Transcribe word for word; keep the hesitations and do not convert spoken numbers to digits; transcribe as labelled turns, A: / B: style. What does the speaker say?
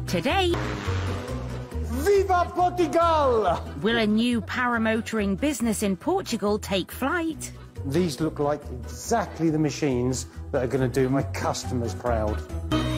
A: Today,
B: Viva Portugal!
A: will a new paramotoring business in Portugal take flight?
B: These look like exactly the machines that are going to do my customers proud.